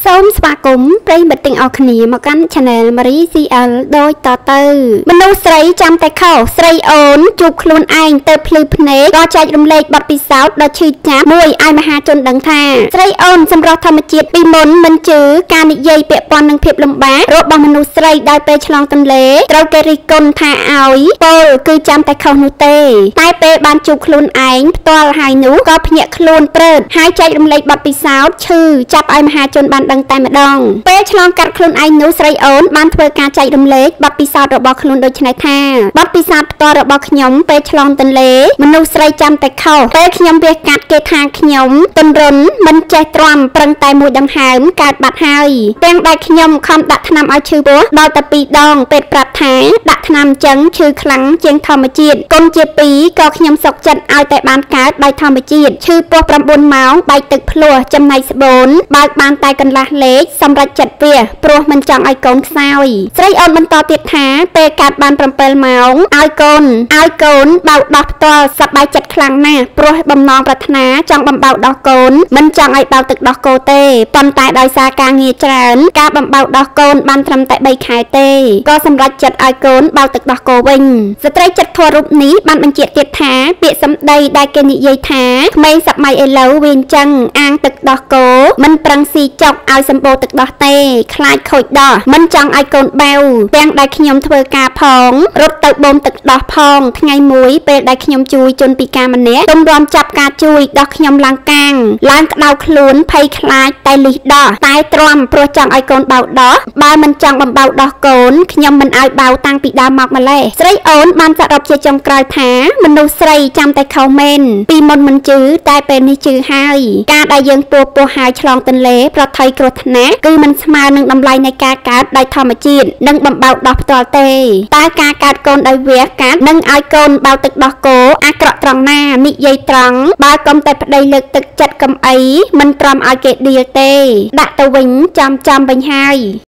សូមស្វាគមន៍ប្រិយមិត្តទាំងអស់គ្នាមកកាន់ Channel Marie CL ដោយតទៅមនុស្សស្រីចាំតែខុសស្រីអូនជួបខ្លួនឯងទៅភ្លឺភ្នែកក៏ចែករំលែកបទពិសោធន៍ដ៏ឈឺចាប់មួយឲ្យមហាជនដឹងថាស្រីអូនសម្រស់ធម្មជាតិពីមុនមិនជឿការនិយាយពាក់ព័ន្ធនឹងភាពលំបាករបស់មនុស្សស្រីដោយពេលឆ្លងទន្លេត្រូវគេរិះគន់ថាឲ្យពលគឺចាំតែខុសនោះទេតែពេលបានជួបខ្លួនឯងផ្ទាល់ហើយនោះក៏ភ្ញាក់ខ្លួនព្រឺតហើយចែករំលែកបទពិសោធន៍ឈឺចាប់ឲ្យមហាជនបានដឹងតែម្ដងពេលឆ្លងកាត់ខ្លួនឯងនោះស្រីអូនបានធ្វើការចែករំលែកបទពិសោធន៍របស់ខ្លួនដូចនេះថាបទពិសោធន៍ផ្ទាល់របស់ខ្ញុំពេលឆ្លងទន្លេមនុស្សស្រីចាំតែខុសពេលខ្ញុំវាកាត់គេថាខ្ញុំទន្រុនមិនចេះទ្រាំប្រឹងតែមួយដង្ហើមកើតបាត់ហើយទាំងដែលខ្ញុំខំដាក់ថ្នាំឲ្យឈឺពោះដល់តែ2ដងពេទ្យប្រាប់ថាដាក់ថ្នាំចឹងឈឺខ្លាំងជាងធម្មជាតិគុណជា2ក៏ខ្ញុំសុកចិត្តឲ្យតែបានកើតដោយធម្មជាតិឈឺពោះ9ម៉ោងបែកទឹកភ្លោះចំណែកស្បូនបើកបានតែកន្លះលេខសម្រាប់ចិត្តវាព្រោះមិនចង់ឲ្យកូនខ្សោយស្រីអូនបន្តទៀតថាពេលកាត់បាន7ម៉ោងឲ្យកូនបៅដោះផ្ទាល់សប្បាយចិត្តខ្លាំងណាស់ព្រោះបំណងប្រាថ្នាចង់បំបៅដោះកូនមិនចង់ឲ្យបៅទឹកដោះគោទេប៉ុន្តែដោយសារការងារច្រើនការបំបៅដោះកូនបានត្រឹមតែ3ខែទេក៏សម្រេចចិត្តឲ្យកូនបៅទឹកដោះគោវិញស្ត្រីចិត្តធម៌រូបនេះបានបញ្ជាក់ទៀតថាពាក្យសម្ដីដែលគេនិយាយថាក្មេងសម័យឥឡូវវាអញ្ចឹងអាងទឹកដោះគោមិនប្រឹងស៊ីចុកឲ្យសម្បូរទឹកដោះទេខ្លាចខូចដោះមិនចង់ឲ្យកូនបៅទាំងដែលខ្ញុំធ្វើការផងរត់ទៅបូមទឹកដោះផងថ្ងៃមួយពេលដែលខ្ញុំជួយជនពិការម្នាក់ទុំរំចាប់ការជួយដោះខ្ញុំឡើងកាងឡើងក្តៅខ្លួនភ័យខ្លាចតែលិះដោះតែទ្រាំព្រោះចង់ឲ្យកូនបៅដោះបើមិនចង់បំបៅដោះកូនខ្ញុំមិនឲ្យបៅតាំងពីដើមមកម្លេះស្រីអូនបានសរុបជាចុងក្រោយថាមនុស្សស្រីចាំតែខុសមែនពីមុនមិនជឿតែពេលនេះជឿហើយការដែលយើងពោះហើយឆ្លងទន្លេប្រថុយគ្រោះថ្នាក់គឺមិនស្មើនឹងតម្លៃនៃការកើតដោយធម្មជាតិនិងបំបៅដោះផ្ទាល់ទេតើការកើតកូនដោយវះកាត់នឹងឲ្យកូនបៅទឹកដោះគោអាក្រក់ត្រង់ណានិយាយត្រង់បើកុំតែប្តីលើកទឹកចិត្តកំអីមិនទ្រាំឲ្យគេដៀលទេដាក់ទៅវិញចំវិញហើយ